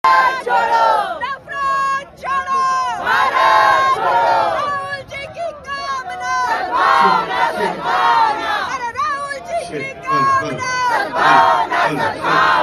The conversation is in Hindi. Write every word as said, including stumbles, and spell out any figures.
छोड़ो, नफरत छोड़ो, भारत छोड़ो, राहुल जी की कामना, सद्भावना सद्भावना, अरे राहुल जी की कामना, सद्भावना सद्भावना।